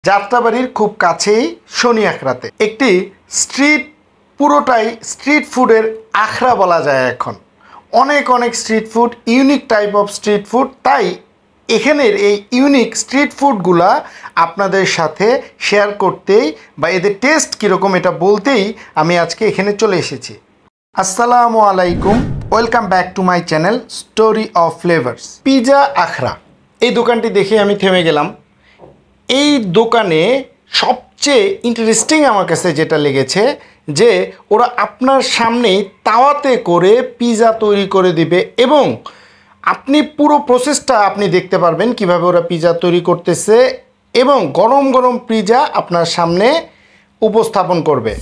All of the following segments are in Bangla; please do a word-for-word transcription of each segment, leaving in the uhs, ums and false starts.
যাত্রাবাড়ির খুব কাছেই শনি আখড়াতে একটি স্ট্রিট পুরোটাই স্ট্রিট ফুডের আখড়া বলা যায়। এখন অনেক অনেক street food, unique type of street food. তাই এখানের এই ইউনিক স্ট্রিট ফুডগুলা আপনাদের সাথে শেয়ার করতেই বা এদের টেস্ট কীরকম এটা বলতেই আমি আজকে এখানে চলে এসেছি। আসসালামু আলাইকুম, welcome back to my channel story of flavours. Pizza Akhra এই দোকানটি দেখে আমি থেমে গেলাম। এই দোকানে সবচেয়ে ইন্টারেস্টিং আমার কাছে যেটা লেগেছে যে ওরা আপনার সামনেই তাওয়াতে করে পিজা তৈরি করে দিবে এবং আপনি পুরো প্রসেসটা আপনি দেখতে পারবেন কিভাবে ওরা পিজা তৈরি করতেছে এবং গরম গরম পিজা আপনার সামনে উপস্থাপন করবে।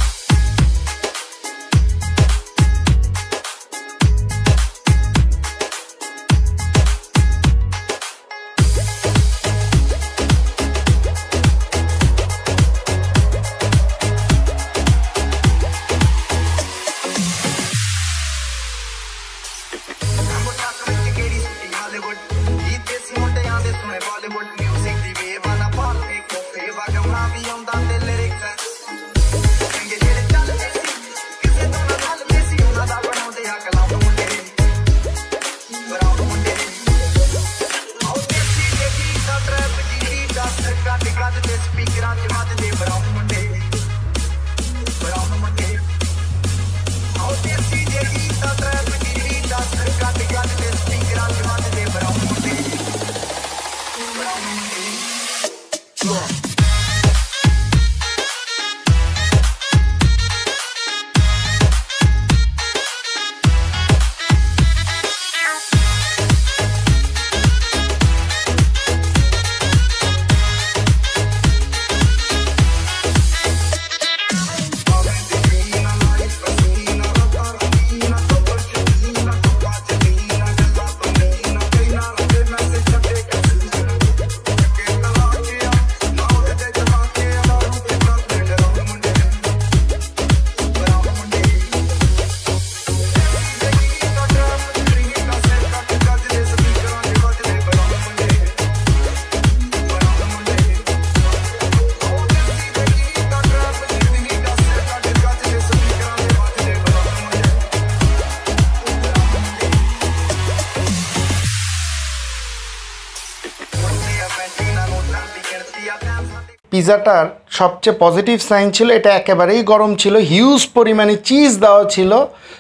পিজাটার সবচেয়ে পজিটিভ সাইন ছিল এটা একেবারেই গরম ছিল, হিউজ পরিমাণে চিজ দেওয়া ছিল,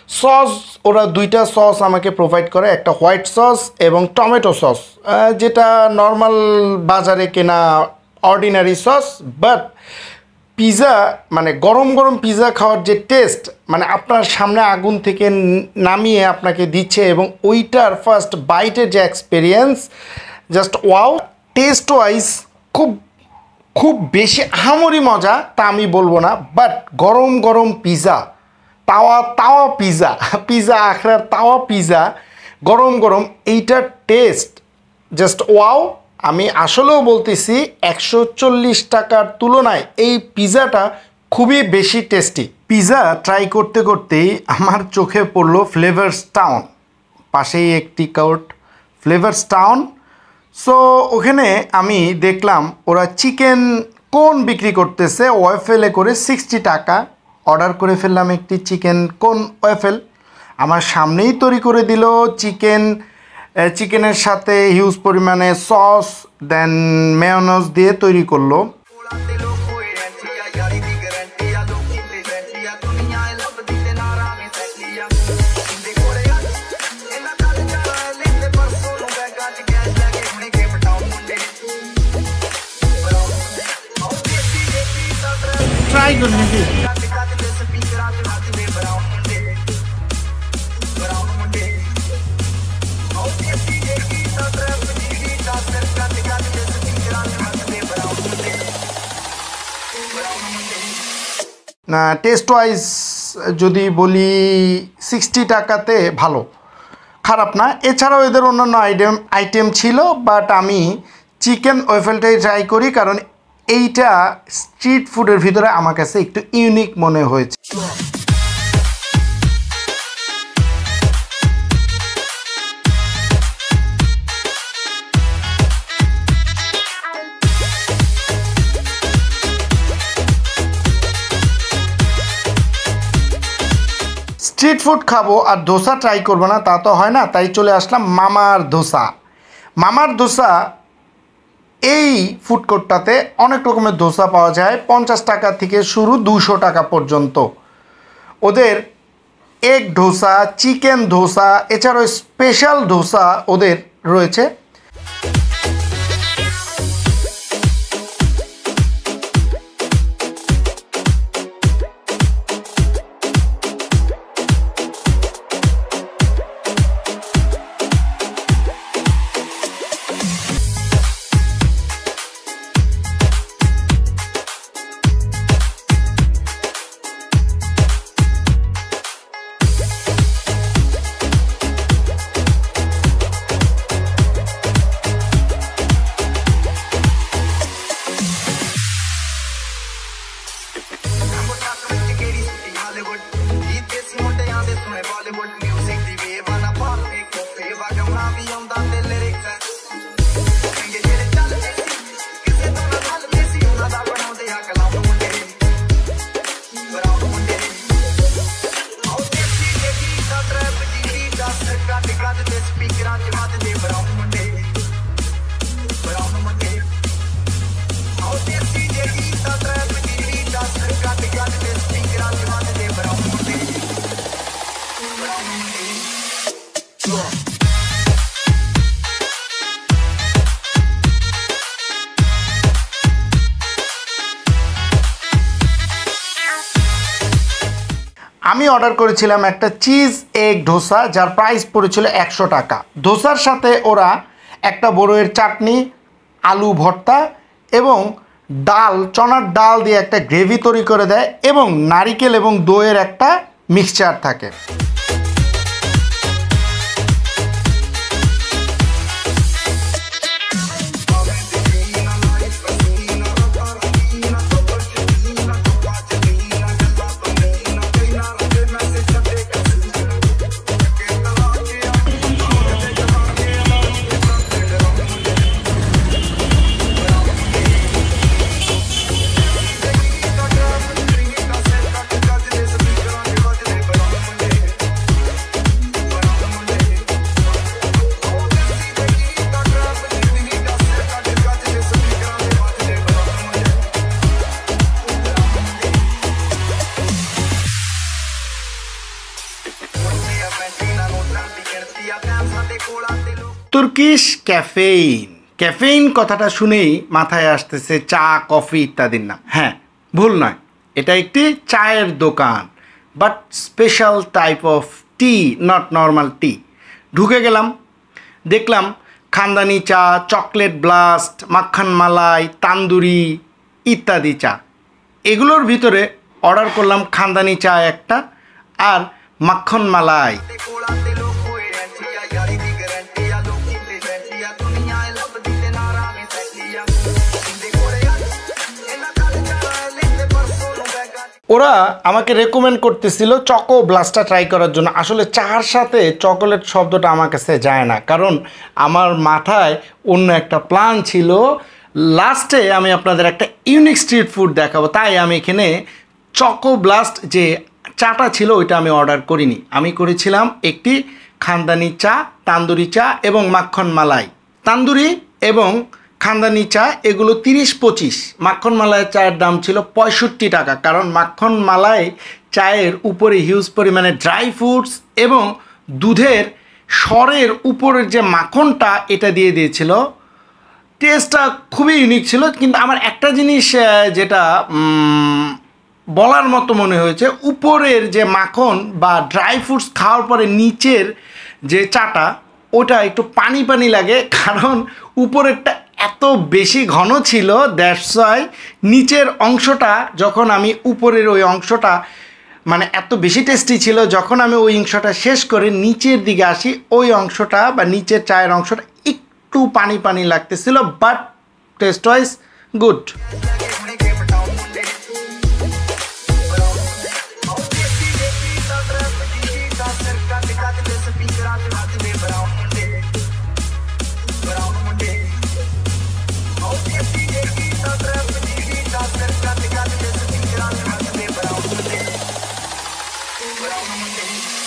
সস ওরা দুইটা সস আমাকে প্রোভাইড করে, একটা হোয়াইট সস এবং টমেটো সস, যেটা নর্মাল বাজারে কেনা অর্ডিনারি সস। বাট পিজা মানে গরম গরম পিজা খাওয়ার যে টেস্ট, মানে আপনার সামনে আগুন থেকে নামিয়ে আপনাকে দিচ্ছে এবং ওইটার ফার্স্ট বাইটের যে experience, just wow. Taste wise খুব খুব বেশি আহামরি মজা তা আমি বলবো না, বাট গরম গরম পিজা, তাওয়া তাওয়া পিজা, পিজা আখড়ার তাওয়া পিজা গরম গরম, এইটার টেস্ট জাস্ট ওয়াও। আমি আসলেও বলতেছি একশো চল্লিশ টাকার তুলনায় এই পিজাটা খুবই বেশি টেস্টি। পিজা ট্রাই করতে করতেই আমার চোখে পড়লো ফ্লেভার্স টাউন, পাশেই একটি কোর্ট ফ্লেভার্স টাউন। সো ওখানে আমি দেখলাম ওরা চিকেন কোন বিক্রি করতেছে ওয়েফেলে করে সিক্সটি টাকা। অর্ডার করে ফেললাম একটি চিকেন কোন ওয়েফেল, আমার সামনেই তৈরি করে দিল। চিকেন চিকেনের সাথে হিউজ পরিমাণে সস দেন মেয়োনেজ দিয়ে তৈরি করলো। ট্রাই করে নাকি না, টেস্ট ওয়াইজ যদি বলি সিক্সটি টাকাতে ভালো, খারাপ না। এছাড়াও এদের অন্যান্য আইটেম আইটেম ছিল, বাট আমি চিকেন ওয়েফেলটাই ট্রাই করি কারণ এইটা স্ট্রিট ফুডের ভিতরে আমার কাছে একটু ইউনিক মনে হয়েছে। স্ট্রিট ফুড খাবো আর ধোসা ট্রাই করবো না তা তো হয় না, তাই চলে আসলাম মামার ধোসা। মামার ধোসা এই ফুড কোর্টটাতে অনেক রকমের ধোসা পাওয়া যায়, পঞ্চাশ টাকা থেকে শুরু দুশো টাকা পর্যন্ত। ওদের এগ ধোসা, চিকেন ধোসা, এছাড়াও স্পেশাল ধোসা ওদের রয়েছে। আমি অর্ডার করেছিলাম একটা চিজ এগ ধোসা, যার প্রাইস পড়েছিল একশো টাকা। ধোসার সাথে ওরা একটা বড়ইয়ের চাটনি, আলু ভর্তা এবং ডাল, চনার ডাল দিয়ে একটা গ্রেভি তৈরি করে দেয় এবং নারিকেল এবং দইয়ের একটা মিক্সচার থাকে। Turkish caffeine. ক্যাফেইন কথাটা শুনেই মাথায় আসতেছে চা, কফি ইত্যাদির নাম। হ্যাঁ, ভুল নয়, এটা একটি চায়ের দোকান, but special type of tea, not normal tea. ঢুকে গেলাম, দেখলাম খানদানি চা, চকলেট ব্লাস্ট, মাখন মালাই, তান্দুরি ইত্যাদি চা। এগুলোর ভিতরে অর্ডার করলাম খানদানি চা একটা আর মাখন মালাই। ওরা আমাকে রেকমেন্ড করতেছিল চকো ব্লাস্টটা ট্রাই করার জন্য। আসলে চার সাথে চকোলেট শব্দটা আমার কাছে যায় না, কারণ আমার মাথায় অন্য একটা প্ল্যান ছিল। লাস্টে আমি আপনাদের একটা ইউনিক স্ট্রিট ফুড দেখাবো, তাই আমি এখানে চকো ব্লাস্ট যে চাটা ছিল ওইটা আমি অর্ডার করিনি। আমি করেছিলাম একটি খানদানি চা, তান্দুরি চা এবং মাখন মালাই। তান্দুরি এবং খানদানি চা এগুলো তিরিশ পঁচিশ, মাখন মালাই চায়ের দাম ছিল পঁয়ষট্টি টাকা, কারণ মাখন মালাই চায়ের উপরে হিউজ পরিমাণে ড্রাই ফ্রুটস এবং দুধের স্বরের উপরের যে মাখনটা এটা দিয়ে দিয়েছিল। টেস্টটা খুবই ইউনিক ছিল, কিন্তু আমার একটা জিনিস যেটা বলার মতো মনে হয়েছে, উপরের যে মাখন বা ড্রাই ফ্রুটস খাওয়ার পরে নিচের যে চাটা ওটা একটু পানি পানি লাগে, কারণ উপরেরটা এত বেশি ঘন ছিল। দ্যাটস ওয়াই নিচের অংশটা, যখন আমি উপরের ওই অংশটা মানে এত বেশি টেস্টি ছিল, যখন আমি ওই অংশটা শেষ করে নিচের দিকে আসি ওই অংশটা বা নিচের চায়ের অংশটা একটু পানি পানি লাগতেছিল, but taste wise good. But I'm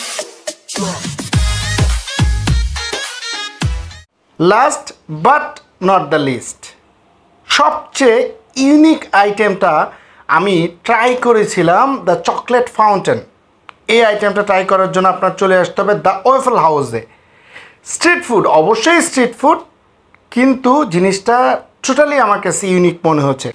last but not the least, সবচেয়ে ইউনিক আইটেমটা আমি ট্রাই করেছিলাম দ্য চকলেট ফাউন্টেন। এই আইটেমটা ট্রাই করার জন্য আপনার চলে আসতে হবে দ্য ওয়েফল হাউসে। স্ট্রিট ফুড, অবশ্যই স্ট্রিট ফুড, কিন্তু জিনিসটা টোটালি আমার কাছে ইউনিক মনে হচ্ছে।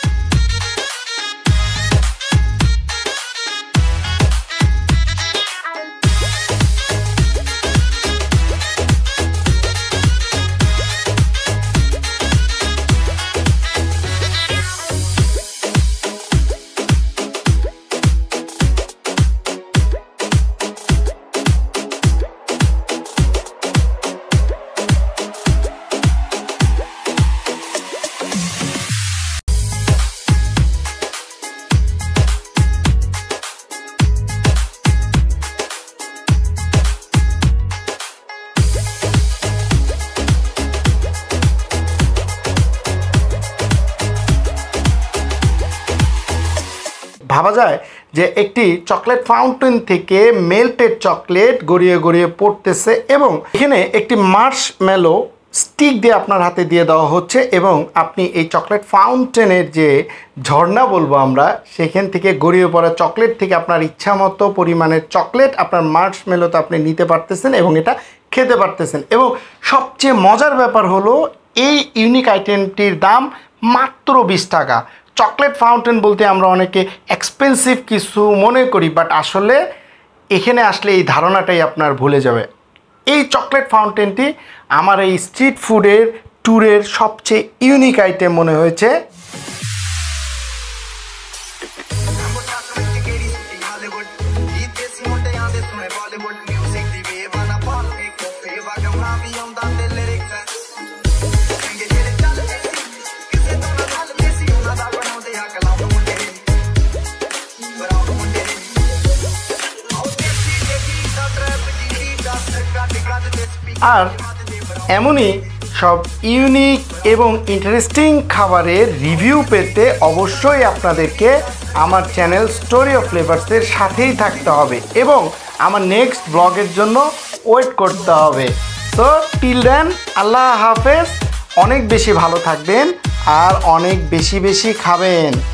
ভাবা যায় যে একটি চকলেট ফাউন্টেন থেকে মেল্টেড চকলেট গড়িয়ে গড়িয়ে পড়তেছে এবং এখানে একটি মার্শমেলো স্টিক দিয়ে আপনার হাতে দিয়ে দেওয়া হচ্ছে এবং আপনি এই চকলেট ফাউন্টেনের যে ঝর্ণা বলবো আমরা, সেখান থেকে গড়িয়ে পড়া চকলেট থেকে আপনার ইচ্ছা মতো পরিমাণের চকলেট আপনার মার্শমেলোতে আপনি নিতে পারতেছেন এবং এটা খেতে পারতেছেন। এবং সবচেয়ে মজার ব্যাপার হলো এই ইউনিক আইটেমটির দাম মাত্র বিশ টাকা। চকলেট ফাউন্টেন বলতে আমরা অনেকে এক্সপেন্সিভ কিছু মনে করি, বাট আসলে এখানে আসলে এই ধারণাটাই আপনার ভুলে যাবে। এই চকলেট ফাউন্টেনটি আমার এই স্ট্রিট ফুডের ট্যুরের সবচেয়ে ইউনিক আইটেম মনে হয়েছে। আর এমনই সব ইউনিক এবং ইন্টারেস্টিং খাবারের রিভিউ পেতে অবশ্যই আপনাদেরকে আমার চ্যানেল স্টোরি অফ ফ্লেভারসের সাথেই থাকতে হবে এবং আমার নেক্সট ব্লগের জন্য ওয়েট করতে হবে। তো টিল দেন, আল্লাহ হাফেজ, অনেক বেশি ভালো থাকবেন আর অনেক বেশি বেশি খাবেন।